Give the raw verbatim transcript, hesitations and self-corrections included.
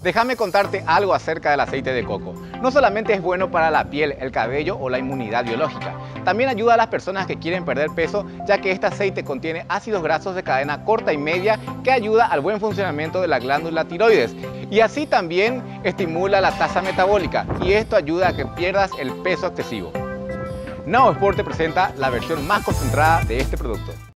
Déjame contarte algo acerca del aceite de coco. No solamente es bueno para la piel, el cabello o la inmunidad biológica, también ayuda a las personas que quieren perder peso, ya que este aceite contiene ácidos grasos de cadena corta y media que ayuda al buen funcionamiento de la glándula tiroides y así también estimula la tasa metabólica y esto ayuda a que pierdas el peso excesivo. Now Sport te presenta la versión más concentrada de este producto.